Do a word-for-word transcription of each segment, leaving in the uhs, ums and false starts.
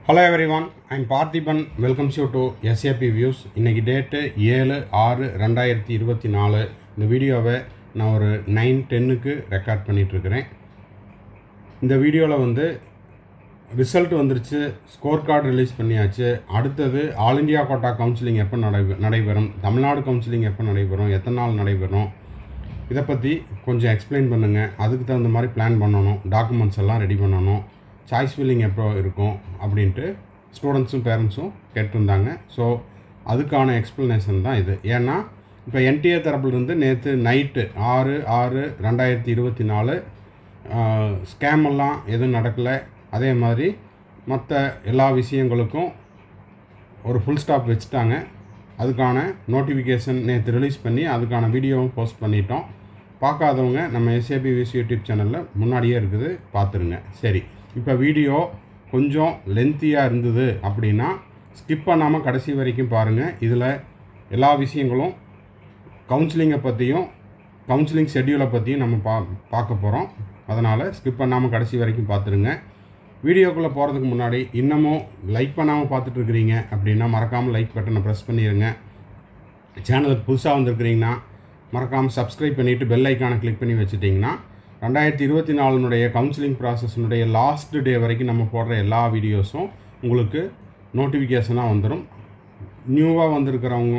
Hello everyone, I am Parthiban. Welcomes you to S A P Views. இன்னைக்கு date ஏழு ஆறு ரெண்டாயிரத்தி இருபத்தி நாலு. இந்த வீடியோவை நான் ஒரு நைன் டென்னுக்கு ரெக்கார்ட் பண்ணிகிட்ருக்கிறேன். இந்த வீடியோவில் வந்து ரிசல்ட் வந்துருச்சு, ஸ்கோர் கார்டு ரிலீஸ் பண்ணியாச்சு. அடுத்தது ஆல் இண்டியா கோட்டா கவுன்சிலிங் எப்போ நடை நடைபெறும் தமிழ்நாடு கவுன்சிலிங் எப்போ நடைபெறும் எத்தனை நாள் நடைபெறும் இதை பற்றி கொஞ்சம் எக்ஸ்பிளைன் பண்ணுங்கள். அதுக்கு தகுந்த மாதிரி பிளான் பண்ணணும், டாக்குமெண்ட்ஸ் எல்லாம் ரெடி பண்ணணும், சாய்ஸ் ஃபில்லிங் எப்போ இருக்கும் அப்படின்ட்டு ஸ்டூடெண்ட்ஸும் பேரண்ட்ஸும் கேட்டிருந்தாங்க. ஸோ அதுக்கான எக்ஸ்ப்ளனேஷன் தான் இது. ஏன்னா இப்போ என்டிஏ தரப்புலேருந்து நேற்று நைட்டு ஆறு ஆறு ரெண்டாயிரத்தி இருபத்தி நாலு ஸ்கேமெல்லாம் எதுவும் நடக்கலை. அதே மாதிரி மற்ற எல்லா விஷயங்களுக்கும் ஒரு ஃபுல் ஸ்டாப் வச்சுட்டாங்க. அதுக்கான நோட்டிஃபிகேஷன் நேற்று ரிலீஸ் பண்ணி அதுக்கான வீடியோவும் போஸ்ட் பண்ணிட்டோம். பார்க்காதவங்க நம்ம எஸ்ஏபி விஸ் யூடியூப் சேனலில் முன்னாடியே இருக்குது, பார்த்துருங்க. சரி, இப்போ வீடியோ கொஞ்சம் லென்த்தியாக இருந்தது அப்படின்னா ஸ்கிப் பண்ணாமல் கடைசி வரைக்கும் பாருங்கள். இதில் எல்லா விஷயங்களும் கவுன்சிலிங்கை பற்றியும் கவுன்சிலிங் ஷெட்யூலை பற்றியும் நம்ம பா பார்க்க போகிறோம். அதனால் ஸ்கிப் பண்ணாமல் கடைசி வரைக்கும் பார்த்துருங்க. வீடியோக்குள்ளே போகிறதுக்கு முன்னாடி இன்னமும் லைக் பண்ணாமல் பார்த்துட்ருக்கிறீங்க அப்படின்னா மறக்காமல் லைக் பட்டனை ப்ரெஸ் பண்ணிடுங்க. சேனலுக்கு புதுசாக வந்திருக்கிறீங்கன்னா மறக்காமல் சப்ஸ்கிரைப் பண்ணிவிட்டு பெல் ஐக்கானை கிளிக் பண்ணி வச்சுட்டிங்கன்னா ரெண்டாயிரத்தி இருபத்தி நாலுனுடைய கவுன்சிலிங் ப்ராசஸ்னுடைய லாஸ்ட் டே வரைக்கும் நம்ம போடுற எல்லா வீடியோஸும் உங்களுக்கு நோட்டிஃபிகேஷனாக வந்துடும். நியூவாக வந்திருக்கிறவங்க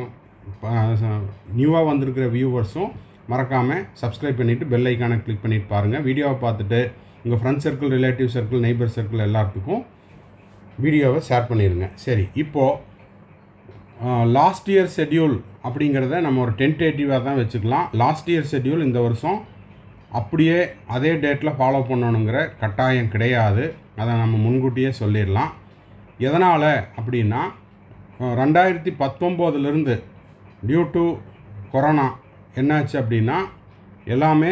நியூவாக வந்திருக்கிற வியூவர்ஸும் மறக்காமல் சப்ஸ்கிரைப் பண்ணிவிட்டு பெல் ஐக்கானை கிளிக் பண்ணிவிட்டு பாருங்கள். வீடியோவை பார்த்துட்டு உங்கள் friend circle, relative circle, neighbour circle எல்லாத்துக்கும் வீடியோவை ஷேர் பண்ணிடுங்க. சரி, இப்போது லாஸ்ட் இயர் ஷெட்யூல் அப்படிங்கிறத நம்ம ஒரு டென்டேட்டிவாக தான் வச்சுக்கலாம். லாஸ்ட் இயர் ஷெட்யூல் இந்த வருஷம் அப்படியே அதே டேட்டில் ஃபாலோ பண்ணணுங்கிற கட்டாயம் கிடையாது. அதை நம்ம முன்கூட்டியே சொல்லிடலாம். எதனால் அப்படின்னா ரெண்டாயிரத்தி பத்தொம்போதுலேருந்து டியூ டு கொரோனா என்னாச்சு அப்படின்னா எல்லாமே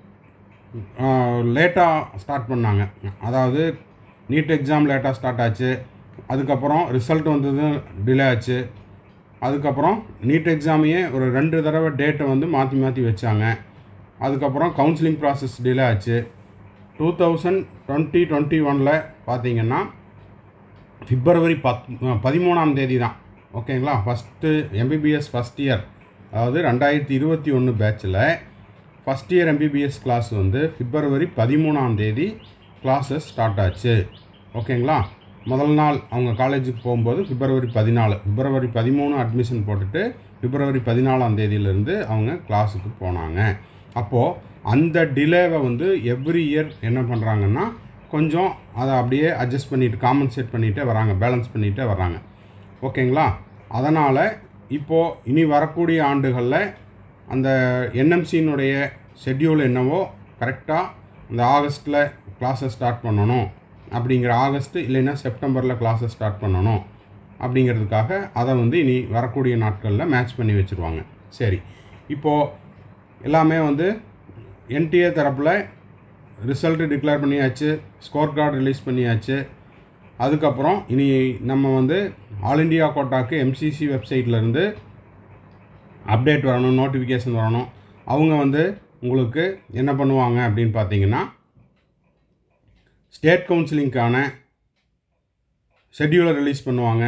லேட்டாக ஸ்டார்ட் பண்ணாங்க. அதாவது நீட் எக்ஸாம் லேட்டாக ஸ்டார்ட் ஆச்சு. அதுக்கப்புறம் ரிசல்ட் வந்தது டிலே ஆச்சு. அதுக்கப்புறம் நீட் எக்ஸாமையே ஒரு ரெண்டு தடவை டேட்டை வந்து மாற்றி மாற்றி வச்சாங்க. அதுக்கப்புறம் கவுன்சிலிங் ப்ராசஸ் டிலே ஆச்சு. டூ தௌசண்ட் டுவெண்ட்டி டுவெண்ட்டி ஒனில் பார்த்தீங்கன்னா பிப்ரவரி பத் பதிமூணாம் தேதி தான் ஓகேங்களா ஃபஸ்ட்டு எம்பிபிஎஸ் ஃபஸ்ட் இயர், அதாவது ரெண்டாயிரத்தி இருபத்தி ஒன்று பேட்சில் ஃபஸ்ட் இயர் எம்பிபிஎஸ் கிளாஸ் வந்து பிப்ரவரி பதிமூணாம் தேதி கிளாஸஸ் ஸ்டார்ட் ஆச்சு. ஓகேங்களா, முதல் நாள் அவங்க காலேஜுக்கு போகும்போது பிப்ரவரி பதினாலு பிப்ரவரி பதிமூணு அட்மிஷன் போட்டுட்டு பிப்ரவரி பதினாலாம் தேதியிலேருந்து அவங்க கிளாஸுக்கு போனாங்க. அப்போது அந்த டிலேவை வந்து எவ்ரி இயர் என்ன பண்ணுறாங்கன்னா கொஞ்சம் அதை அப்படியே அட்ஜஸ்ட் பண்ணிவிட்டு காம்பன்சேட் பண்ணிகிட்டே வராங்க, பேலன்ஸ் பண்ணிகிட்டே வராங்க. ஓகேங்களா, அதனால் இப்போது இனி வரக்கூடிய ஆண்டுகளில் அந்த என்எம்சியினுடைய ஷெட்யூல் என்னவோ கரெக்டாக அந்த ஆகஸ்ட்டில் கிளாஸை ஸ்டார்ட் பண்ணணும் அப்படிங்கிற ஆகஸ்ட்டு இல்லைன்னா செப்டம்பரில் கிளாஸை ஸ்டார்ட் பண்ணணும் அப்படிங்கிறதுக்காக அதை வந்து இனி வரக்கூடிய நாட்களில் மேட்ச் பண்ணி வச்சுருவாங்க. சரி, இப்போது எல்லாமே வந்து என்டிஏ தரப்பில் ரிசல்ட்டு டிக்ளேர் பண்ணியாச்சு, ஸ்கோர் கார்டு ரிலீஸ் பண்ணியாச்சு. அதுக்கப்புறம் இனி நம்ம வந்து ஆல் இண்டியா கோட்டாக்கு எம்சிசி வெப்சைட்லேருந்து அப்டேட் வரணும், நோட்டிஃபிகேஷன் வரணும். அவங்க வந்து உங்களுக்கு என்ன பண்ணுவாங்க அப்படின்னு பார்த்தீங்கன்னா ஸ்டேட் கவுன்சிலிங்க்கான ஷெட்யூலை ரிலீஸ் பண்ணுவாங்க.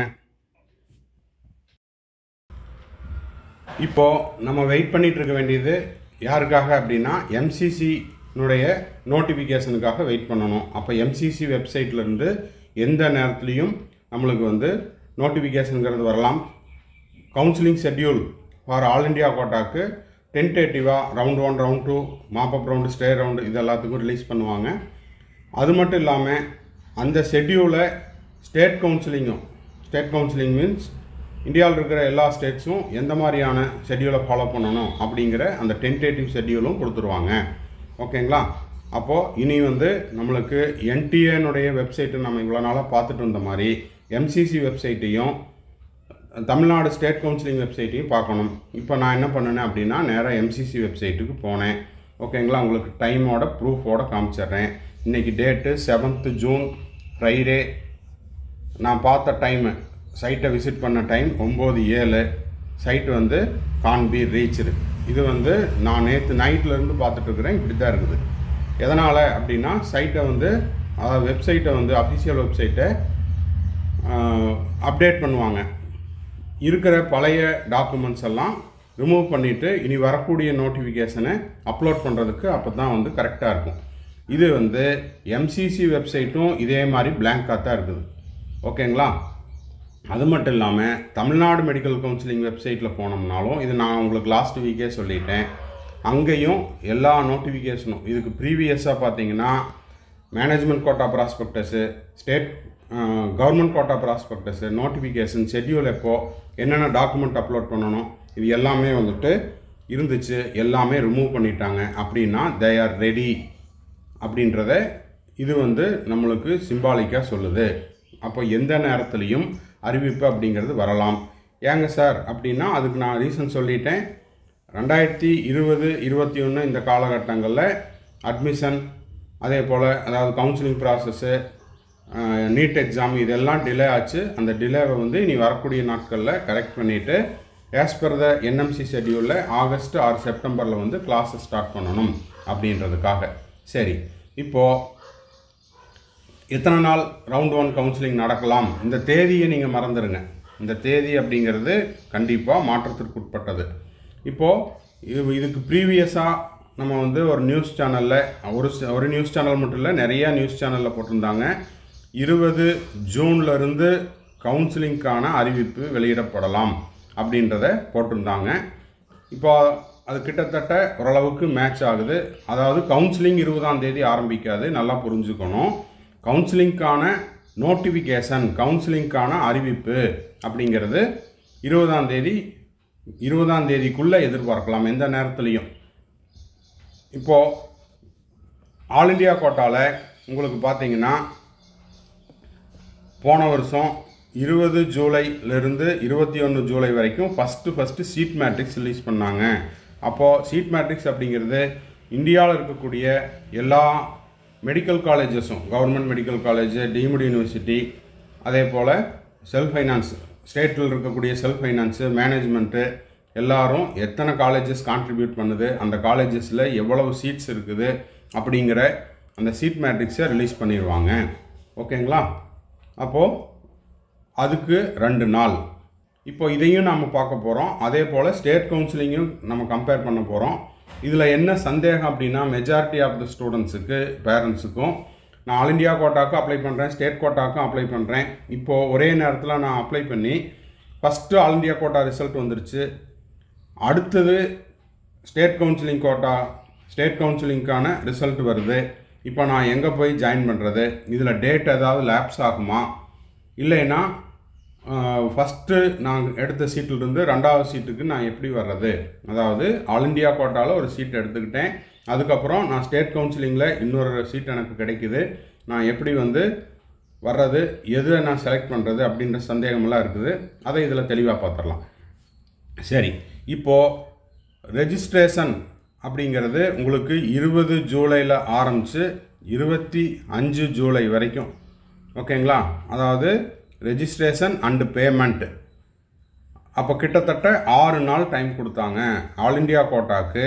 இப்போது நம்ம வெயிட் பண்ணிகிட்டு இருக்க வேண்டியது யாருக்காக அப்படின்னா எம்சிசினுடைய நோட்டிஃபிகேஷனுக்காக வெயிட் பண்ணணும். அப்போ எம்சிசி வெப்சைட்லேருந்து எந்த நேரத்துலையும் நம்மளுக்கு வந்து நோட்டிஃபிகேஷனுங்கிறது வரலாம். Counselling schedule for all India கோட்டாக்கு டென்டேட்டிவாக round one, round two, mop up round, stray round இது எல்லாத்துக்கும் ரிலீஸ் பண்ணுவாங்க. அது மட்டும் இல்லாமல் அந்த ஷெட்யூலை ஸ்டேட் கவுன்சிலிங்கும் ஸ்டேட் கவுன்சிலிங் மீன்ஸ் இந்தியாவில் இருக்கிற எல்லா ஸ்டேட்ஸும் எந்த மாதிரியான ஷெட்யூலை ஃபாலோ பண்ணணும் அப்படிங்கிற அந்த டென்டேட்டிவ் ஷெட்யூலும் கொடுத்துருவாங்க. ஓகேங்களா, அப்போது இனி வந்து நம்மளுக்கு என்டிஏனுடைய வெப்சைட்டு நம்ம இவ்வளோ நாளாக பார்த்துட்டு இருந்த மாதிரி எம்சிசி வெப்சைட்டையும் தமிழ்நாடு ஸ்டேட் கவுன்சிலிங் வெப்சைட்டையும் பார்க்கணும். இப்போ நான் என்ன பண்ணினேன் அப்படின்னா நேராக எம்சிசி வெப்சைட்டுக்கு போனேன். ஓகேங்களா, உங்களுக்கு டைமோட ப்ரூஃபோட காமிச்சிட்றேன். இன்றைக்கி டேட்டு செவன்த்து ஜூன் ஃப்ரைடே. நான் பார்த்த டைமு சைட்டை விசிட் பண்ண டைம் ஒம்பது ஏழு. சைட்டு வந்து கான்பி ரீச்சு. இது வந்து நான் நேற்று நைட்லேருந்து பார்த்துட்ருக்குறேன். இப்படி தான் இருக்குது. எதனால் அப்படின்னா சைட்டை வந்து அதாவது வெப்சைட்டை வந்து அஃபிஷியல் வெப்சைட்டை அப்டேட் பண்ணுவாங்க. இருக்கிற பழைய டாக்குமெண்ட்ஸ் எல்லாம் ரிமூவ் பண்ணிவிட்டு இனி வரக்கூடிய நோட்டிஃபிகேஷனை அப்லோட் பண்ணுறதுக்கு அப்போ தான் வந்து கரெக்டாக இருக்கும். இது வந்து எம்சிசி வெப்சைட்டும் இதே மாதிரி பிளாங்காக தான் இருக்குது. ஓகேங்களா? அது மட்டும் இல்லாமல் தமிழ்நாடு மெடிக்கல் கவுன்சிலிங் வெப்சைட்டில் போனோம்னாலும், இது நான் உங்களுக்கு லாஸ்ட் வீக்கே சொல்லிட்டேன், அங்கேயும் எல்லா நோட்டிஃபிகேஷனும் இதுக்கு ப்ரீவியஸாக பார்த்தீங்கன்னா management quota prospectus, state government quota prospectus, notification, schedule எப்போ என்னென்ன டாக்குமெண்ட் அப்லோட் பண்ணணும், இது எல்லாமே வந்துட்டு இருந்துச்சு. எல்லாமே ரிமூவ் பண்ணிட்டாங்க. அப்படின்னா தே ஆர் ரெடி அப்படின்றத இது வந்து நம்மளுக்கு சிம்பாலிக்காக சொல்லுது. அப்போ எந்த நேரத்துலையும் அறிவிப்பு அப்படிங்கிறது வரலாம். ஏங்க சார் அப்படின்னா அதுக்கு நான் ரீசன் சொல்லிட்டேன். ரெண்டாயிரத்தி இருபது இருபத்தி ஒன்று இந்த காலகட்டங்களில் அட்மிஷன், அதே போல் அதாவது கவுன்சிலிங் ப்ராசஸ்ஸு, நீட் எக்ஸாம் இதெல்லாம் டிலே ஆச்சு. அந்த டிலேவை வந்து இனி வரக்கூடிய நாட்களில் கரெக்ட் பண்ணிவிட்டு ஆஸ் பர் த என்எம்சி ஷெட்யூலில் ஆகஸ்ட் ஆர் செப்டம்பரில் வந்து கிளாஸஸ் ஸ்டார்ட் பண்ணணும் அப்படின்றதுக்காக. சரி, இப்போது எத்தனை நாள் ரவுண்ட் ஒன் கவுன்சிலிங் நடக்கலாம்? இந்த தேதியை நீங்கள் மறந்துடுங்க. இந்த தேதி அப்படிங்கிறது கண்டிப்பாக மாற்றத்திற்கு உட்பட்டது. இப்போது இது இதுக்கு ப்ரீவியஸாக நம்ம வந்து ஒரு நியூஸ் சேனலில் ஒரு ஒரு நியூஸ் சேனல் மட்டும் இல்லை, நிறையா நியூஸ் சேனலில் போட்டிருந்தாங்க. இருபது ஜூன்லேருந்து கவுன்சிலிங்க்கான அறிவிப்பு வெளியிடப்படலாம் அப்படின்றத போட்டிருந்தாங்க. இப்போ அது கிட்டத்தட்ட ஓரளவுக்கு மேட்ச் ஆகுது. அதாவது கவுன்சிலிங் இருபதாம் தேதி ஆரம்பிக்காது, நல்லா புரிஞ்சுக்கணும். கவுன்சிலிங்க்கான நோட்டிஃபிகேஷன், கவுன்சிலிங்க்கான அறிவிப்பு அப்படிங்கிறது இருபதாம் தேதி இருபதாம் தேதிக்குள்ளே எதிர்பார்க்கலாம், எந்த நேரத்துலையும். இப்போது ஆல் இண்டியா கோட்டாவில் உங்களுக்கு பார்த்தீங்கன்னா போன வருஷம் இருபது ஜூலைலேருந்து இருபத்தி ஒன்று ஜூலை வரைக்கும் first first seat matrix release பண்ணாங்க. அப்போது சீட் மேட்ரிக்ஸ் அப்படிங்கிறது இந்தியாவில் இருக்கக்கூடிய எல்லா மெடிக்கல் காலேஜஸும், government medical college, deemed university, அதே போல் செல்ஃப் ஃபைனான்ஸ், ஸ்டேட்டில் இருக்கக்கூடிய செல்ஃப் ஃபைனான்ஸு, மேனேஜ்மெண்ட்டு எல்லாரும் எத்தனை காலேஜஸ் கான்ட்ரிபியூட் பண்ணுது, அந்த காலேஜஸில் எவ்வளவு சீட்ஸ் இருக்குது அப்படிங்கிற அந்த சீட் மேட்ரிக்ஸை ரிலீஸ் பண்ணிடுவாங்க. ஓகேங்களா? அப்போது அதுக்கு ரெண்டு நாள். இப்போ இதையும் நம்ம பார்க்க போகிறோம். அதே போல் ஸ்டேட் கவுன்சிலிங்கும் நம்ம கம்பேர் பண்ண போகிறோம். இதில் என்ன சந்தேகம் அப்படின்னா, மெஜாரிட்டி ஆஃப் த ஸ்டூடெண்ட்ஸுக்கு, பேரண்ட்ஸுக்கும், நான் ஆல் இண்டியா கோட்டாவுக்கும் அப்ளை பண்ணுறேன், ஸ்டேட் கோட்டாவுக்கும் அப்ளை பண்ணுறேன். இப்போது ஒரே நேரத்தில் நான் அப்ளை பண்ணி first all India quota result வந்துருச்சு. அடுத்தது ஸ்டேட் கவுன்சிலிங் கோட்டா, ஸ்டேட் கவுன்சிலிங்க்கான ரிசல்ட் வருது. இப்போ நான் எங்கே போய் ஜாயின் பண்ணுறது? இதில் டேட் ஏதாவது லேப்ஸ் ஆகுமா? இல்லைன்னா ஃபஸ்ட்டு நான் எடுத்த சீட்டிலிருந்து ரெண்டாவது சீட்டுக்கு நான் எப்படி வர்றது? அதாவது ஆல் இண்டியா கோட்டாவில் ஒரு சீட் எடுத்துக்கிட்டேன், அதுக்கப்புறம் நான் ஸ்டேட் கவுன்சிலிங்கில் இன்னொரு சீட் எனக்கு கிடைக்குது, நான் எப்படி வந்து வர்றது, எதை நான் செலக்ட் பண்ணுறது அப்படின்ற சந்தேகமெல்லாம் இருக்குது. அதை இதில் தெளிவாக பார்த்துடலாம். சரி, இப்போது ரெஜிஸ்ட்ரேஷன் அப்படிங்கிறது உங்களுக்கு இருபது ஜூலையில் ஆரம்பித்து இருபத்தி அஞ்சு ஜூலை வரைக்கும். ஓகேங்களா? அதாவது ரெஜிஸ்ட்ரேஷன் அண்டு பேமெண்ட். அப்போ கிட்டத்தட்ட ஆறு நாள் டைம் கொடுத்தாங்க. ஆல் இண்டியா கோட்டாக்கு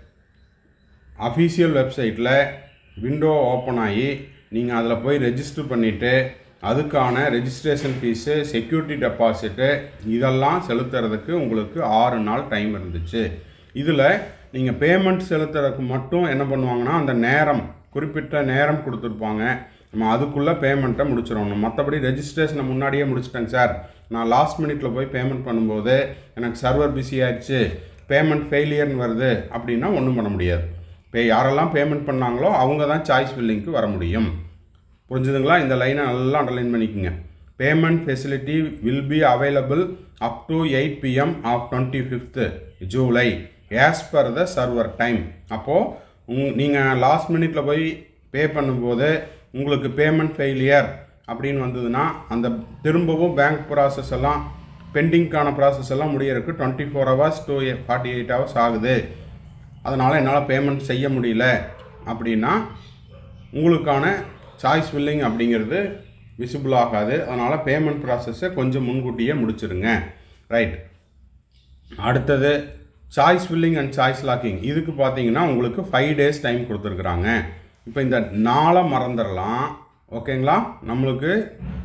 அஃபீஷியல் வெப்சைட்டில் விண்டோ ஓப்பன் ஆகி நீங்கள் அதில் போய் ரெஜிஸ்டர் பண்ணிவிட்டு அதுக்கான ரெஜிஸ்ட்ரேஷன் ஃபீஸு, செக்யூரிட்டி டெபாசிட்டு இதெல்லாம் செலுத்துறதுக்கு உங்களுக்கு ஆறு நாள் டைம் இருந்துச்சு. இதில் நீங்கள் பேமெண்ட் செலுத்துறதுக்கு மட்டும் என்ன பண்ணுவாங்கன்னா, அந்த நேரம், குறிப்பிட்ட நேரம் கொடுத்துருப்பாங்க, நம்ம அதுக்குள்ளே பேமெண்ட்டை முடிச்சிடணும். மற்றபடி ரெஜிஸ்ட்ரேஷனை முன்னாடியே முடிச்சிட்டேங்க சார், நான் லாஸ்ட் மினிட்டில் போய் பேமெண்ட் பண்ணும்போது எனக்கு சர்வர் பிஸி ஆகிடுச்சு, பேமெண்ட் ஃபெயிலியர்னு வருது அப்படின்னா ஒன்றும் பண்ண முடியாது. இப்போ யாரெல்லாம் பேமெண்ட் பண்ணாங்களோ அவங்க தான் சாய்ஸ் ஃபில்லிங்க்கு வர முடியும். புரிஞ்சுதுங்களா? இந்த லைனை நல்லா அண்டர்லைன் பண்ணிக்கோங்க. Payment facility will be available up to eight PM of twenty fifth July as per the server time. அப்போது உங் நீங்கள் லாஸ்ட் மினிட்டில் போய் பே பண்ணும்போது உங்களுக்கு பேமெண்ட் ஃபெயிலியர் அப்படின்னு வந்ததுன்னா அந்த திரும்பவும் பேங்க் ப்ராசஸ் எல்லாம், பெண்டிங்க்கான ப்ராசஸ் எல்லாம் முடியறதுக்கு twenty four hours to forty eight hours ஆகுது, அதனால் என்னால் பேமெண்ட் செய்ய முடியல அப்படின்னா உங்களுக்கான சாய்ஸ் ஃபில்லிங் அப்படிங்கிறது விசிபிள் ஆகாது. அதனால் பேமெண்ட் ப்ராசஸை கொஞ்சம் முன்கூட்டியே முடிச்சிருங்க. ரைட். அடுத்தது choice filling and choice locking. இதுக்கு பார்த்தீங்கன்னா உங்களுக்கு ஃபைவ் டேஸ் டைம் கொடுத்துருக்குறாங்க. இப்போ இந்த நாளை மறந்துடலாம். ஓகேங்களா? நம்மளுக்கு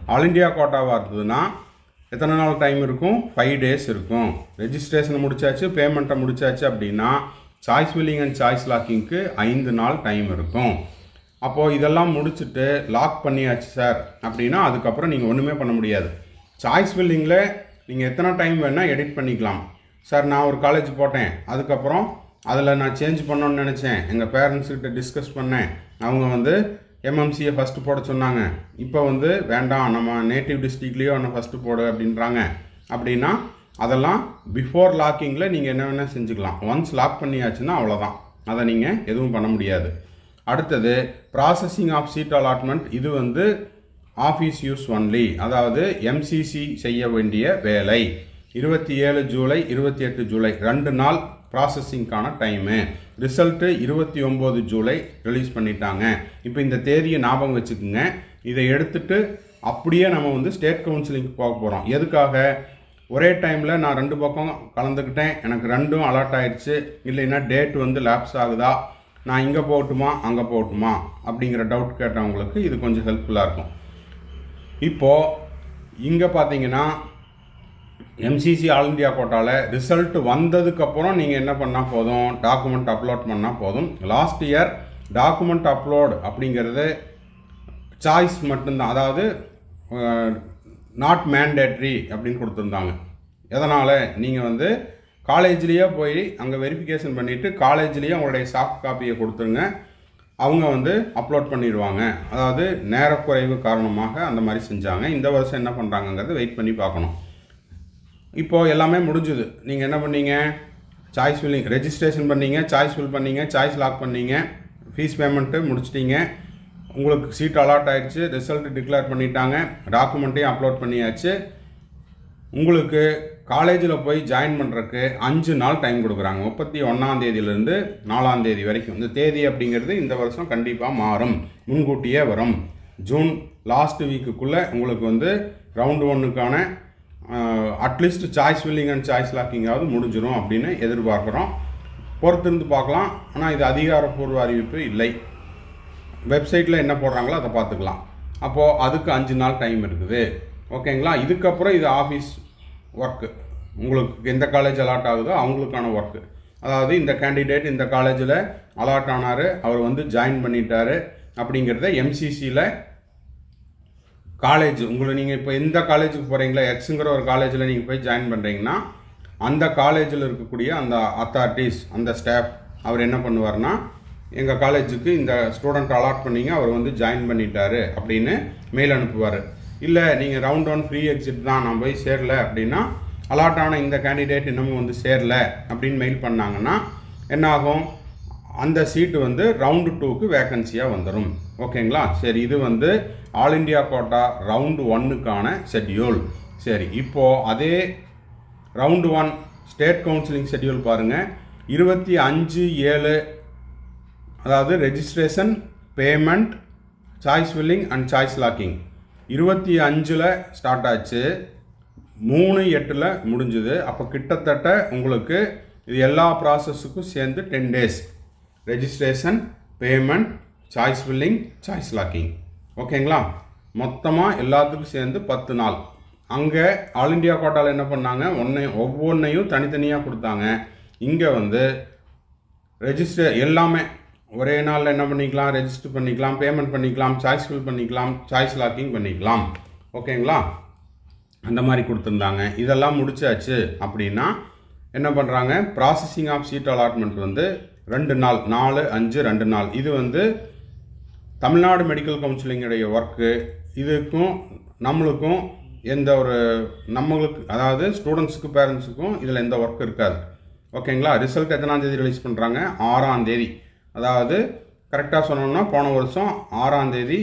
ஆல் இண்டியா கோட்டாவாக இருந்ததுன்னா எத்தனை நாள் டைம் இருக்கும்? ஃபைவ் டேஸ் இருக்கும். ரெஜிஸ்ட்ரேஷனை முடிச்சாச்சு, பேமெண்ட்டை முடிச்சாச்சு அப்படின்னா சாய்ஸ் ஃபில்லிங் அண்ட் சாய்ஸ் லாக்கிங்க்கு ஐந்து நாள் டைம் இருக்கும். அப்போது இதெல்லாம் முடிச்சுட்டு லாக் பண்ணியாச்சு சார் அப்படின்னா அதுக்கப்புறம் நீங்கள் ஒன்றுமே பண்ண முடியாது. சாய்ஸ் ஃபில்லிங்கில் நீங்கள் எத்தனை டைம் வேணால் எடிட் பண்ணிக்கலாம். சார் நான் ஒரு காலேஜ் போட்டேன், அதுக்கப்புறம் அதில் நான் சேஞ்ச் பண்ணணும்னு நினச்சேன், எங்கள் பேரண்ட்ஸ்கிட்ட டிஸ்கஸ் பண்ணேன், அவங்க வந்து எம்எம்சியை ஃபஸ்ட்டு போட சொன்னாங்க, இப்போ வந்து வேண்டாம் நம்ம நேட்டிவ் டிஸ்ட்ரிக்ட்லேயோ ஒன்று ஃபஸ்ட்டு போடு அப்படின்றாங்க அப்படின்னா அதெல்லாம் பிஃபோர் லாக்கிங்கில் நீங்கள் என்ன வேணால் செஞ்சுக்கலாம். ஒன்ஸ் லாக் பண்ணியாச்சுன்னா அவ்வளோதான், அதை நீங்கள் எதுவும் பண்ண முடியாது. அடுத்தது ப்ராசஸிங் ஆஃப் சீட் அலாட்மெண்ட். இது வந்து ஆஃபீஸ் யூஸ் ஒன்லி, அதாவது எம்சிசி செய்ய வேண்டிய வேலை. இருபத்தி ஏழு ஜூலை இருபத்தி எட்டு ஜூலை ரெண்டு நாள் ப்ராசஸிங்கான டைமு. ரிசல்ட்டு இருபத்தி ஒம்பது ஜூலை ரிலீஸ் பண்ணிட்டாங்க. இப்போ இந்த தேதியை ஞாபகம் வச்சுக்கோங்க. இதை எடுத்துகிட்டு அப்படியே நம்ம வந்து ஸ்டேட் கவுன்சிலிங்க்கு போக போகிறோம். எதுக்காக? ஒரே டைமில் நான் ரெண்டு பக்கம் கலந்துக்கிட்டேன், எனக்கு ரெண்டும் அலாட் ஆகிடுச்சு, இல்லைன்னா டேட் வந்து லேப்ஸ் ஆகுதா, நான் இங்கே போகட்டுமா அங்கே போகட்டுமா அப்படிங்கிற டவுட் கேட்டவங்களுக்கு இது கொஞ்சம் ஹெல்ப்ஃபுல்லாக இருக்கும். இப்போது இங்கே பார்த்தீங்கன்னா எம்சிசி ஆல் இண்டியா கோட்டாவில் ரிசல்ட் வந்ததுக்கப்புறம் நீங்கள் என்ன பண்ணால் போதும்? டாக்குமெண்ட் அப்லோட் பண்ணால் போதும். லாஸ்ட் இயர் டாக்குமெண்ட் அப்லோட் அப்படிங்கிறது சாய்ஸ் மட்டும்தான், அதாவது நாட் மேண்டேட்ரி அப்படின்னு கொடுத்துருந்தாங்க. எதனால்? நீங்கள் வந்து காலேஜ்லேயே போய் அங்கே வெரிஃபிகேஷன் பண்ணிவிட்டு காலேஜ்லேயே உங்களுடைய சாஃப்ட் காப்பியை கொடுத்துருங்க, அவங்க வந்து அப்லோட் பண்ணிடுவாங்க. அதாவது நேரக்குறைவு காரணமாக அந்த மாதிரி செஞ்சாங்க. இந்த வருஷம் என்ன பண்ணுறாங்கங்கிறது வெயிட் பண்ணி பார்க்கணும். இப்போது எல்லாமே முடிஞ்சுது. நீங்கள் என்ன பண்ணீங்க? சாய்ஸ் ஃபில்லிங் ரெஜிஸ்ட்ரேஷன் பண்ணீங்க, சாய்ஸ் ஃபில் பண்ணீங்க, சாய்ஸ் லாக் பண்ணீங்க, ஃபீஸ் பேமெண்ட்டு முடிச்சிட்டிங்க, உங்களுக்கு சீட் அலாட் ஆகிடுச்சு, ரிசல்ட் டிக்ளேர் பண்ணிட்டாங்க, டாக்குமெண்ட்டையும் அப்லோட் பண்ணியாச்சு. உங்களுக்கு காலேஜில் போய் ஜாயின் பண்ணுறதுக்கு அஞ்சு நாள் டைம் கொடுக்குறாங்க. முப்பத்தி ஒன்றாம் தேதியிலேருந்து நாலாம் தேதி வரைக்கும். இந்த தேதி அப்படிங்கிறது இந்த வருஷம் கண்டிப்பாக மாறும், முன்கூட்டியே வரும். ஜூன் லாஸ்ட் வீக்குக்குள்ளே உங்களுக்கு வந்து ரவுண்டு ஒன்றுக்கான at least choice filling and choice லாக்கிங்காவது முடிஞ்சிடும் அப்படின்னு எதிர்பார்க்குறோம். பொறுத்திருந்து பார்க்கலாம். ஆனால் இது அதிகாரப்பூர்வ அறிவிப்பு இல்லை, வெப்சைட்டில் என்ன போடுறாங்களோ அதை பார்த்துக்கலாம். அப்போது அதுக்கு அஞ்சு நாள் டைம் இருக்குது. ஓகேங்களா? இதுக்கப்புறம் இது ஆஃபீஸ் ஒர்க்கு, உங்களுக்கு எந்த காலேஜ் அலாட் ஆகுதோ அவங்களுக்கான ஒர்க்கு. அதாவது இந்த கேண்டிடேட் இந்த காலேஜில் அலாட் ஆனார், அவர் வந்து ஜாயின் பண்ணிட்டார் அப்படிங்கிறத எம்சிசியில் காலேஜ் உங்களை நீங்கள் இப்போ எந்த காலேஜுக்கு போகிறீங்களா, எக்ஸுங்கிற ஒரு காலேஜில் நீங்கள் போய் ஜாயின் பண்ணுறீங்கன்னா அந்த காலேஜில் இருக்கக்கூடிய அந்த அத்தாரிட்டிஸ், அந்த ஸ்டாஃப், அவர் என்ன பண்ணுவார்னா எங்கள் காலேஜுக்கு இந்த ஸ்டூடெண்ட் அலாட் பண்ணிங்க, அவர் வந்து ஜாயின் பண்ணிட்டார் அப்படின்னு மெயில் அனுப்புவார். இல்லை நீங்கள் ரவுண்ட் ஒன் ஃப்ரீ எக்ஸிட் தான், நான் போய் சேரல அப்படின்னா அலாட் ஆன இந்த கேண்டிடேட் இன்னமும் வந்து சேரல அப்படின்னு மெயில் பண்ணாங்கன்னா என்ன ஆகும்? அந்த சீட்டு வந்து ரவுண்டு டூக்கு வேக்கன்சியாக வந்துடும். ஓகேங்களா? சரி, இது வந்து ஆல் இண்டியா கோட்டா ரவுண்டு ஒன்னுக்கான ஷெட்யூல். சரி, இப்போது அதே round one state counselling schedule பாருங்கள். இருபத்தி அஞ்சு ஏழு அதாவது registration, payment, choice filling and choice locking இருபத்தி அஞ்சில் ஸ்டார்ட் ஆச்சு, மூணு எட்டில் முடிஞ்சுது. அப்போ கிட்டத்தட்ட உங்களுக்கு இது எல்லா ப்ராசஸுக்கும் சேர்ந்து ten days registration, payment, choice filling, choice locking. ஓகேங்களா? மொத்தமாக எல்லாத்துக்கும் சேர்ந்து பத்து நாள். அங்கே ஆல் இண்டியா கோட்டாவில் என்ன பண்ணாங்க? ஒன்றை ஒவ்வொன்றையும் தனித்தனியாக கொடுத்தாங்க. இங்கே வந்து ரெஜிஸ்டர் எல்லாமே ஒரே நாளில் என்ன பண்ணிக்கலாம்? ரெஜிஸ்டர் பண்ணிக்கலாம், பேமெண்ட் பண்ணிக்கலாம், சாய்ஸ் ஃபில் பண்ணிக்கலாம், சாய்ஸ் லாக்கிங் பண்ணிக்கலாம். ஓகேங்களா? அந்த மாதிரி கொடுத்துருந்தாங்க. இதெல்லாம் முடிச்சாச்சு அப்படின்னா என்ன பண்ணுறாங்க? ப்ராசஸிங் ஆஃப் சீட் அலாட்மெண்ட் வந்து ரெண்டு நாள், நாலு அஞ்சு ரெண்டு நாள். இது வந்து தமிழ்நாடு மெடிக்கல் கவுன்சிலிங்குடைய ஒர்க்கு. இதுக்கும் நம்மளுக்கும் எந்த ஒரு நம்மளுக்கு அதாவது ஸ்டூடெண்ட்ஸுக்கு பேரண்ட்ஸுக்கும் இதில் எந்த ஒர்க் இருக்காது. ஓகேங்களா? ரிசல்ட் எத்தனாம் தேதி ரிலீஸ் பண்ணுறாங்க? ஆறாம் தேதி. அதாவது கரெக்டாக சொன்னோம்னா போன வருஷம் ஆறாம் தேதி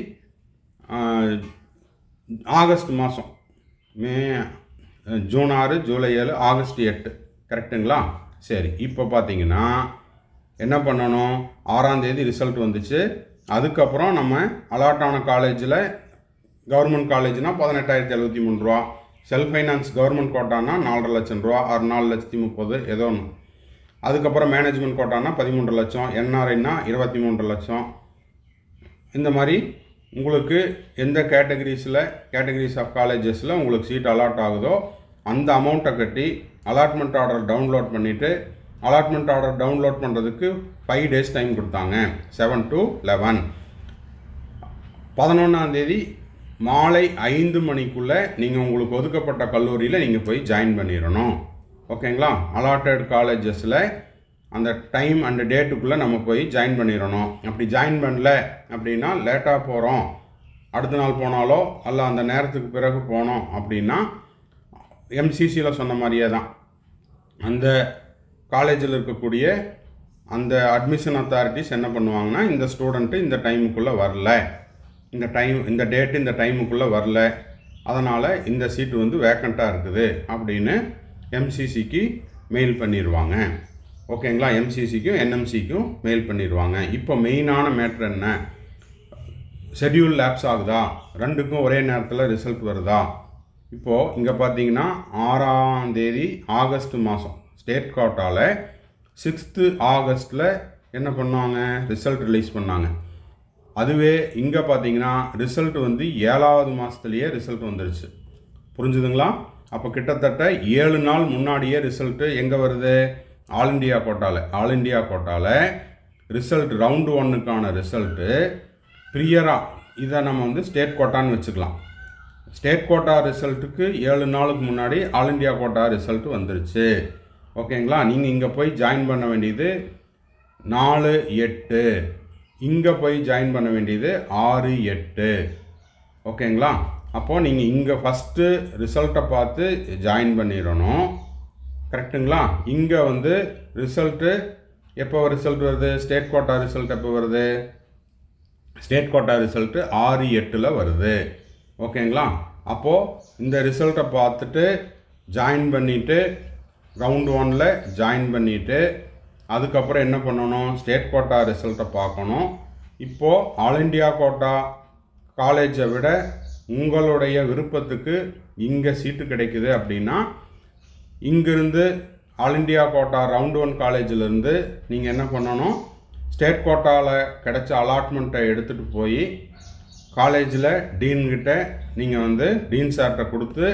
ஆகஸ்ட் மாதம், மே ஜூன் ஆறு, ஜூலை ஏழு, ஆகஸ்ட் எட்டு, கரெக்டுங்களா? சரி, இப்போ பார்த்தீங்கன்னா என்ன பண்ணணும்? ஆறாம் தேதி ரிசல்ட் வந்துச்சு. அதுக்கப்புறம் நம்ம அலாட் ஆன காலேஜில் கவர்மெண்ட் காலேஜ்னால் பதினெட்டாயிரத்தி எழுபத்தி மூணு ரூபா, செல்ஃப் ஃபைனான்ஸ் கவர்மெண்ட் கோட்டானா நாலரை லட்சம் ரூபா, ஆறு நாலு லட்சத்தி முப்பது ஏதோ ஒன்று. அதுக்கப்புறம் மேனேஜ்மெண்ட் கோட்டானா பதிமூன்று லட்சம், என்ஆர்ஐனா இருபத்தி மூன்று லட்சம். இந்த மாதிரி உங்களுக்கு எந்த கேட்டகரிஸில் கேட்டகரிஸ் ஆஃப் காலேஜஸில் உங்களுக்கு சீட் அலாட் ஆகுதோ அந்த அமௌண்ட்டை கட்டி அலாட்மெண்ட் ஆர்டர் டவுன்லோட் பண்ணிவிட்டு அலாட்மெண்ட் ஆர்டர் டவுன்லோட் பண்ணுறதுக்கு ஃபைவ் டேஸ் டைம் கொடுத்தாங்க. செவன் டு லெவன் பதினொன்றாந்தேதி மாலை ஐந்து மணிக்குள்ளே நீங்கள் உங்களுக்கு ஒதுக்கப்பட்ட கல்லூரியில் நீங்கள் போய் ஜாயின் பண்ணிடணும். ஓகேங்களா? அலாட்டட் காலேஜஸில் அந்த டைம் அண்ட் டேட்டுக்குள்ளே நம்ம போய் ஜாயின் பண்ணிடணும். அப்படி ஜாயின் பண்ணல அப்படின்னா லேட்டாக போகிறோம், அடுத்த நாள் போனாலோ அல்ல அந்த நேரத்துக்கு பிறகு போனோம் அப்படின்னா எம்சிசியில் சொன்ன மாதிரியே தான் அந்த காலேஜில் இருக்கக்கூடிய அந்த அட்மிஷன் அத்தாரிட்டிஸ் என்ன பண்ணுவாங்கன்னா, இந்த ஸ்டூடெண்ட்டு இந்த டைமுக்குள்ளே வரல, இந்த டைம் இந்த டேட்டு இந்த டைமுக்குள்ளே வரல, அதனால் இந்த சீட்டு வந்து வேக்கண்ட்டாக இருக்குது அப்படின்னு எம்சிசிக்கு மெயில் பண்ணிடுவாங்க. ஓகேங்களா? எம்சிசிக்கும் என்எம்சிக்கும் மெயில் பண்ணிடுவாங்க. இப்போ மெயினான மேட்ரு என்ன, ஷெட்யூல் லேப்ஸ் ஆகுதா, ரெண்டுக்கும் ஒரே நேரத்தில் ரிசல்ட் வருதா? இப்போது இங்கே பார்த்தீங்கன்னா ஆறாம் தேதி ஆகஸ்ட் மாதம் ஸ்டேட் கோட்டாவில் சிக்ஸ்த்து ஆகஸ்ட்டில் என்ன பண்ணாங்க, ரிசல்ட் ரிலீஸ் பண்ணாங்க. அதுவே இங்கே பார்த்தீங்கன்னா ரிசல்ட் வந்து ஏழாவது மாதத்துலேயே ரிசல்ட் வந்துருச்சு. புரிஞ்சுதுங்களா? அப்போ கிட்டத்தட்ட ஏழு நாள் முன்னாடியே ரிசல்ட்டு எங்கே வருது, ஆல் இண்டியா கோட்டாவில் ஆல் இண்டியா கோட்டாவில் ரிசல்ட் ரவுண்டு ஒன்னுக்கான ரிசல்ட்டு ப்ரியராக இதை நம்ம வந்து ஸ்டேட் கோட்டான்னு வச்சுக்கலாம். ஸ்டேட் கோட்டா ரிசல்ட்டுக்கு ஏழு நாளுக்கு முன்னாடி ஆல் இண்டியா கோட்டா ரிசல்ட் வந்துருச்சு. ஓகேங்களா? நீங்கள் இங்கே போய் ஜாயின் பண்ண வேண்டியது நாலு எட்டு, இங்கே போய் ஜாயின் பண்ண வேண்டியது ஆறு எட்டு. ஓகேங்களா? அப்போது நீங்கள் இங்கே ஃபஸ்ட்டு ரிசல்ட்டை பார்த்து ஜாயின் பண்ணிடணும். கரெக்டுங்களா? இங்கே வந்து ரிசல்ட்டு எப்போ ரிசல்ட் வருது, ஸ்டேட் கோட்டா ரிசல்ட் எப்போ வருது, ஸ்டேட் கோட்டா ரிசல்ட்டு ஆறு எட்டில் வருது. ஓகேங்களா? அப்போது இந்த ரிசல்ட்டை பார்த்துட்டு ஜாயின் பண்ணிவிட்டு ரவுண்ட் ஒனில் ஜாயின் பண்ணிவிட்டு அதுக்கப்புறம் என்ன பண்ணணும், ஸ்டேட் கோட்டா ரிசல்ட்டை பார்க்கணும். இப்போது ஆல் இண்டியா கோட்டா காலேஜை விட உங்களுடைய விருப்பத்துக்கு இங்கே சீட்டு கிடைக்குது அப்படின்னா இங்கிருந்து all India quota round one காலேஜிலேருந்து நீங்கள் என்ன பண்ணணும், ஸ்டேட் கோட்டாவில் கிடைச்ச அலாட்மெண்ட்டை எடுத்துகிட்டு போய் காலேஜில் டீன்கிட்ட நீங்கள் வந்து டீன் சார்கிட்ட கொடுத்து,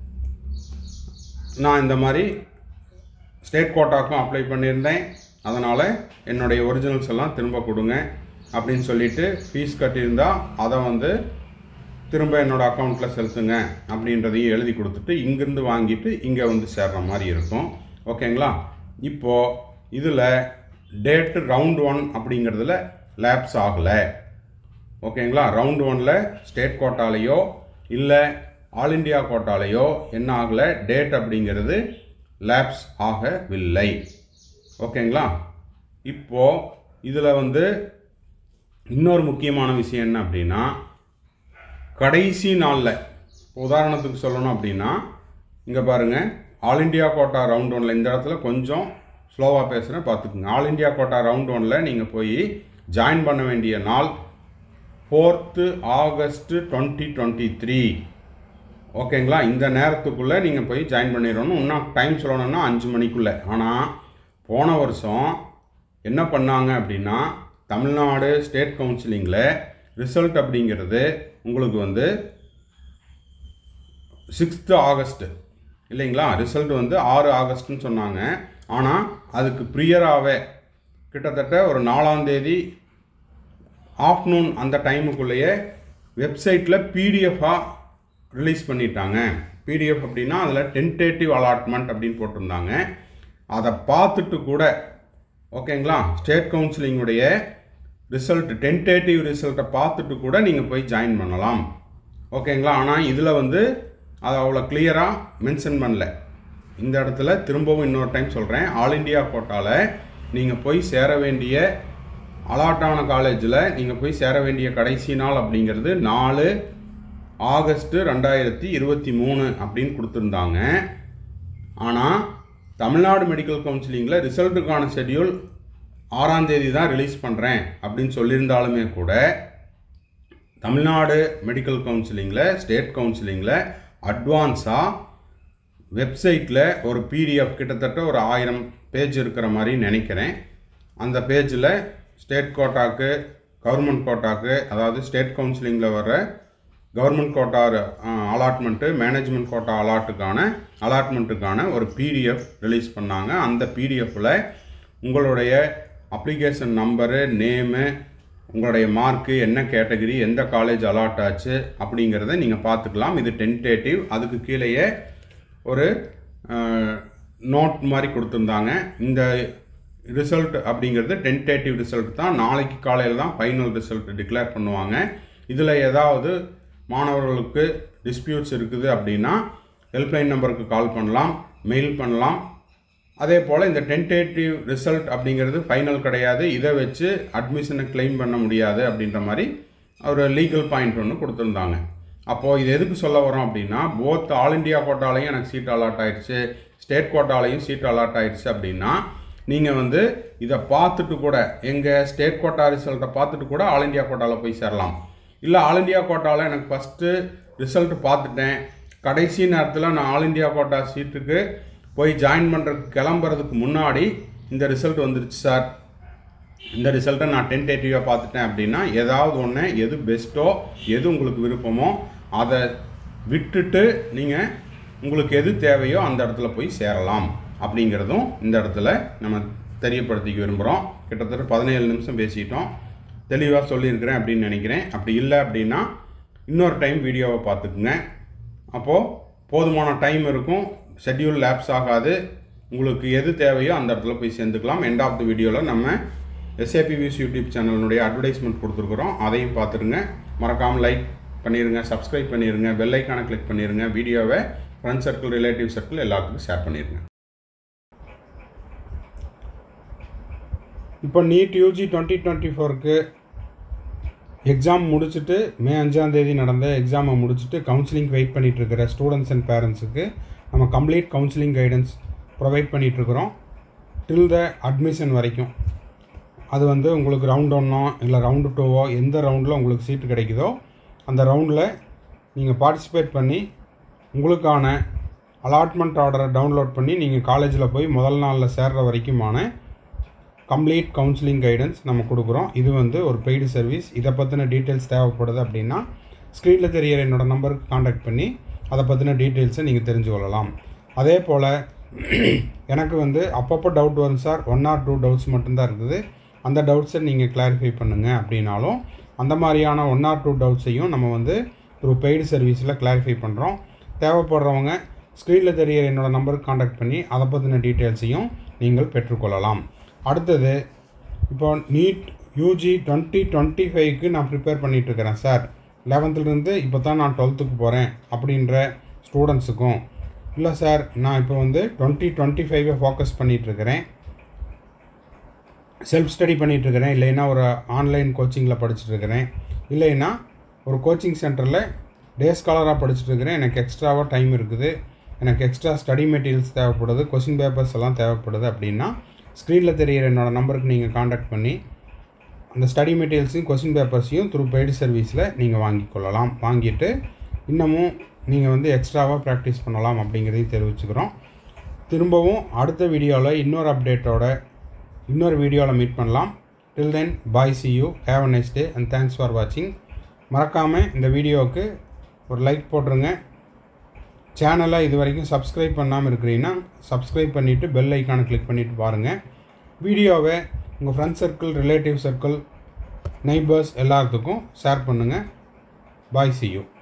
நான் இந்த மாதிரி ஸ்டேட் கோட்டாக்கும் அப்ளை பண்ணியிருந்தேன், அதனால் என்னுடைய ஒரிஜினல்ஸ் எல்லாம் திரும்ப கொடுங்க அப்படின்னு சொல்லிவிட்டு ஃபீஸ் கட்டியிருந்தால் அதை வந்து திரும்ப என்னோடய அக்கௌண்ட்டில் செலுத்துங்க அப்படின்றதையும் எழுதி கொடுத்துட்டு இங்கேருந்து வாங்கிட்டு இங்கே வந்து சேர்ற மாதிரி இருக்கும். ஓகேங்களா? இப்போது இதில் டேட்டு ரவுண்ட் ஒன் அப்படிங்கிறதுல லேப்ஸ் ஆகலை. ஓகேங்களா? ரவுண்ட் ஒனில் ஸ்டேட் கோட்டாலேயோ இல்லை ஆல் இண்டியா கோட்டாலேயோ என்ன ஆகலை, டேட் அப்படிங்கிறது லேப்ஸ் ஆகவில்லை. ஓகேங்களா? இப்போது இதில் வந்து இன்னொரு முக்கியமான விஷயம் என்ன அப்படின்னா, கடைசி நாளில் உதாரணத்துக்கு சொல்லணும் அப்படின்னா இங்கே பாருங்கள், ஆல் இண்டியா கோட்டா ரவுண்ட் ஒனில் இந்த இடத்துல கொஞ்சம் ஸ்லோவாக பேசுகிறேன் பார்த்துக்குங்க. ஆல் இண்டியா கோட்டா ரவுண்ட் ஒனில் நீங்கள் போய் ஜாயின் பண்ண வேண்டிய நாள் fourth August twenty twenty three. ஓகேங்களா? இந்த நேரத்துக்குள்ளே நீங்கள் போய் ஜாயின் பண்ணிடணும். இன்னும் டைம் சொல்லணும்னா அஞ்சு மணிக்குள்ளே. ஆனால் போன வருஷம் என்ன பண்ணாங்க அப்படின்னா, தமிழ்நாடு ஸ்டேட் கவுன்சிலிங்கில் ரிசல்ட் அப்படிங்கிறது உங்களுக்கு வந்து சிக்ஸ்த்து ஆகஸ்ட்டு இல்லைங்களா, ரிசல்ட் வந்து ஆறு ஆகஸ்ட்டுன்னு சொன்னாங்க. ஆனால் அதுக்கு ப்ரியராகவே கிட்டத்தட்ட ஒரு நாலாந்தேதி ஆஃப்டர்நூன் அந்த டைமுக்குள்ளேயே வெப்சைட்டில் பிடிஎஃபாக ரிலீஸ் பண்ணிட்டாங்க. பிடிஎஃப் அப்படின்னா அதில் டென்டேட்டிவ் அலாட்மெண்ட் அப்படின்னு போட்டிருந்தாங்க. அதை பார்த்துட்டு கூட ஓகேங்களா, ஸ்டேட் கவுன்சிலிங்குடைய ரிசல்ட் டென்டேட்டிவ் ரிசல்ட்டை பார்த்துட்டு கூட நீங்கள் போய் ஜாயின் பண்ணலாம். ஓகேங்களா? ஆனால் இதில் வந்து அதை அவ்வளோ கிளியராக மென்ஷன் பண்ணல. இந்த இடத்துல திரும்பவும் இன்னொரு டைம் சொல்கிறேன், ஆல் இண்டியா கோட்டாவில் நீங்கள் போய் சேர வேண்டிய அலாட்டான காலேஜில் நீங்கள் போய் சேர வேண்டிய கடைசி நாள் அப்படிங்கிறது நாலு ஆகஸ்ட்டு ரெண்டாயிரத்தி இருபத்தி மூணு அப்படின்னு கொடுத்துருந்தாங்க. ஆனால் தமிழ்நாடு மெடிக்கல் கவுன்சிலிங்கில் ரிசல்ட்டுக்கான ஷெட்யூல் ஆறாம் தேதி தான் ரிலீஸ் பண்ணுறேன் அப்படின்னு சொல்லியிருந்தாலுமே கூட தமிழ்நாடு மெடிக்கல் கவுன்சிலிங்கில் ஸ்டேட் கவுன்சிலிங்கில் அட்வான்ஸாக வெப்சைட்டில் ஒரு பிடிஎஃப் கிட்டத்தட்ட ஒரு ஆயிரம் பேஜ் இருக்கிற மாதிரி நினைக்கிறேன். அந்த பேஜில் ஸ்டேட் கோட்டாக்கு கவர்மெண்ட் கோட்டாக்கு, அதாவது ஸ்டேட் கவுன்சிலிங்கில் வர government quota allotment, management quota அலாட்டுக்கான அலாட்மெண்ட்டுக்கான ஒரு பிடிஎஃப் ரிலீஸ் பண்ணாங்க. அந்த பிடிஎஃப்பில் உங்களுடைய அப்ளிகேஷன் நம்பரு, நேமு, உங்களுடைய மார்க்கு, என்ன கேட்டகரி, எந்த காலேஜ் அலாட் ஆச்சு அப்படிங்கிறத நீங்கள் பார்த்துக்கலாம். இது டென்டேட்டிவ். அதுக்கு கீழேயே ஒரு நோட் மாதிரி கொடுத்துருந்தாங்க. இந்த ரிசல்ட் அப்படிங்கிறது டென்டேட்டிவ் ரிசல்ட் தான். நாளைக்கு காலையில் தான் ஃபைனல் ரிசல்ட் டிக்ளேர் பண்ணுவாங்க. இதில் ஏதாவது மாணவர்களுக்கு டிஸ்பியூட்ஸ் இருக்குது அப்படின்னா ஹெல்ப்லைன் நம்பருக்கு கால் பண்ணலாம், மெயில் பண்ணலாம். அதே போல் இந்த டென்டேட்டிவ் ரிசல்ட் அப்படிங்கிறது ஃபைனல் கிடையாது. இதை வச்சு அட்மிஷனை கிளைம் பண்ண முடியாது அப்படின்ற மாதிரி ஒரு லீகல் பாயிண்ட் ஒன்று கொடுத்துருந்தாங்க. அப்போது இது எதுக்கு சொல்ல வரோம் அப்படின்னா, போத் ஆல் இண்டியா கோட்டாலையும் எனக்கு சீட் அலாட் ஆகிடுச்சு, ஸ்டேட் கோட்டாலையும் சீட் அலாட் ஆகிடுச்சு அப்படின்னா நீங்கள் வந்து இதை பார்த்துட்டு கூட, எங்கள் ஸ்டேட் கோட்டா ரிசல்ட்டை பார்த்துட்டு கூட ஆல் இண்டியா கோட்டாவில் போய் சேரலாம். இல்லை ஆல் இண்டியா கோட்டாவில் எனக்கு ஃபஸ்ட்டு ரிசல்ட் பார்த்துட்டேன், கடைசி நேரத்தில் நான் ஆல் இண்டியா கோட்டா சீட்டுக்கு போய் ஜாயின் பண்ணுறதுக்கு கிளம்புறதுக்கு முன்னாடி இந்த ரிசல்ட் வந்துருச்சு சார், இந்த ரிசல்ட்டை நான் டென்டேட்டிவாக பார்த்துட்டேன் அப்படின்னா ஏதாவது ஒன்று, எது பெஸ்ட்டோ, எது உங்களுக்கு விருப்பமோ அதை விட்டுட்டு நீங்கள் உங்களுக்கு எது தேவையோ அந்த இடத்துல போய் சேரலாம் அப்படிங்கிறதும் இந்த இடத்துல நம்ம தெரியப்படுத்திக்க விரும்புகிறோம். கிட்டத்தட்ட பதினேழு நிமிஷம் பேசிட்டோம். தெளிவாக சொல்லியிருக்கிறேன் அப்படின்னு நினைக்கிறேன். அப்படி இல்லை அப்படின்னா இன்னொரு டைம் வீடியோவை பார்த்துக்குங்க. அப்போது போதுமான டைம் இருக்கும், ஷெட்யூல் லேப்ஸ் ஆகாது. உங்களுக்கு எது தேவையோ அந்த இடத்துல போய் சேர்ந்துக்கலாம். எண்ட் ஆஃப் த வீடியோவில் நம்ம எஸ்ஏபி வியூஸ் யூடியூப் சேனலினுடைய அட்வர்டைஸ்மெண்ட் கொடுத்துருக்குறோம். அதையும் பார்த்துருங்க. மறக்காமல் லைக் பண்ணிடுங்க, சப்ஸ்கிரைப் பண்ணிடுங்க, பெல் ஐக்கானை கிளிக் பண்ணிடுங்க. வீடியோவை ஃப்ரெண்ட் சர்க்கிள், ரிலேட்டிவ் சர்க்கிள் எல்லாத்துக்கும் ஷேர் பண்ணிடுங்க. இப்போ நீட் யூஜி டுவெண்ட்டி டுவெண்ட்டி ஃபோருக்கு எக்ஸாம் முடிச்சுட்டு மே அஞ்சாந்தேதி நடந்த எக்ஸாமை முடிச்சுட்டு கவுன்சிலிங் வெயிட் பண்ணிகிட்ருக்கிற ஸ்டூடெண்ட்ஸ் அண்ட் பேரண்ட்ஸுக்கு நம்ம கம்ப்ளீட் கவுன்சிலிங் கைடன்ஸ் ப்ரொவைட் பண்ணிகிட்ருக்குறோம் டில் த அட்மிஷன் வரைக்கும். அது வந்து உங்களுக்கு ரவுண்ட் ஒன்னோ இல்லை ரவுண்டு டூவோ எந்த ரவுண்டில் உங்களுக்கு சீட்டு கிடைக்குதோ அந்த ரவுண்டில் நீங்கள் பார்ட்டிசிபேட் பண்ணி உங்களுக்கான அலாட்மெண்ட் ஆர்டரை டவுன்லோட் பண்ணி நீங்கள் காலேஜில் போய் முதல் நாளில் சேர்கிற வரைக்குமான கம்ப்ளீட் கவுன்சிலிங் கைடன்ஸ் நம்ம கொடுக்குறோம். இது வந்து ஒரு பெய்டு சர்வீஸ். இதை பற்றின டீட்டெயில்ஸ் தேவைப்படுது அப்படின்னா ஸ்க்ரீனில் தெரிகிற என்னோடய நம்பருக்கு காண்டாக்ட் பண்ணி அதை பற்றின டீட்டெயில்ஸை நீங்கள் தெரிஞ்சு கொள்ளலாம். அதே போல் எனக்கு வந்து அப்பப்போ டவுட் வரும் sir, one or two doubts மட்டும்தான் இருக்குது, அந்த டவுட்ஸை நீங்கள் கிளாரிஃபை பண்ணுங்கள் அப்படின்னாலும் அந்த மாதிரியான ஒன் ஆர் டூ டவுட்ஸையும் நம்ம வந்து த்ரூ பெய்டு சர்வீஸில் கிளாரிஃபை பண்ணுறோம். தேவைப்படுறவங்க ஸ்க்ரீனில் தெரிகிற என்னோடய நம்பருக்கு காண்டாக்ட் பண்ணி அதை பற்றின டீட்டெயில்ஸையும் நீங்கள் பெற்றுக்கொள்ளலாம். அடுத்தது, இப்போ நீட் யூஜி டுவெண்ட்டி டுவெண்ட்டி ஃபைவ்க்கு நான் ப்ரிப்பேர் பண்ணிகிட்ருக்கிறேன் சார், லெவன்த்துலேருந்து இப்போ தான் நான் டுவெல்த்துக்கு போகிறேன் அப்படின்ற ஸ்டூடெண்ட்ஸுக்கும், இல்லை சார் நான் இப்போ வந்து டுவெண்ட்டி டுவெண்ட்டி ஃபைவை ஃபோக்கஸ் பண்ணிகிட்ருக்கிறேன், செல்ஃப் ஸ்டடி பண்ணிகிட்ருக்கிறேன், இல்லைன்னா ஒரு ஆன்லைன் கோச்சிங்கில் படிச்சுட்ருக்கிறேன், இல்லைன்னா ஒரு கோச்சிங் சென்டரில் டே ஸ்காலராக படிச்சுட்ருக்கிறேன், எனக்கு எக்ஸ்ட்ராவாக டைம் இருக்குது, எனக்கு எக்ஸ்ட்ரா ஸ்டடி மெட்டீரியல்ஸ் தேவைப்படுது, கொஷின் பேப்பர்ஸ் எல்லாம் தேவைப்படுது அப்படின்னா ஸ்க்ரீனில் தெரிகிற என்னோடய நம்பருக்கு நீங்கள் காண்டாக்ட் பண்ணி அந்த ஸ்டடி மெட்டீரியல்ஸையும் கொஷின் பேப்பர்ஸையும் த்ரூ பெய்டு சர்வீஸில் நீங்கள் வாங்கி கொள்ளலாம். வாங்கிட்டு இன்னமும் நீங்கள் வந்து எக்ஸ்ட்ராவாக ப்ராக்டிஸ் பண்ணலாம் அப்படிங்கிறதையும் தெரிவிச்சுக்கிறோம். திரும்பவும் அடுத்த வீடியோவில் இன்னொரு அப்டேட்டோட இன்னொரு வீடியோவில் மீட் பண்ணலாம். Till then bye, see you, have a nice day and thanks for வாட்சிங். மறக்காமல் இந்த வீடியோவுக்கு ஒரு லைக் போட்டுருங்க. சேனலை இது வரைக்கும் சப்ஸ்கிரைப் பண்ணாமல் இருக்கிறீங்கன்னா சப்ஸ்கிரைப் பண்ணிவிட்டு பெல் ஐக்கானை கிளிக் பண்ணிவிட்டு பாருங்கள். வீடியோவை உங்கள் friend circle, relative circle, neighbours எல்லாத்துக்கும் ஷேர் பண்ணுங்கள். Bye, see you.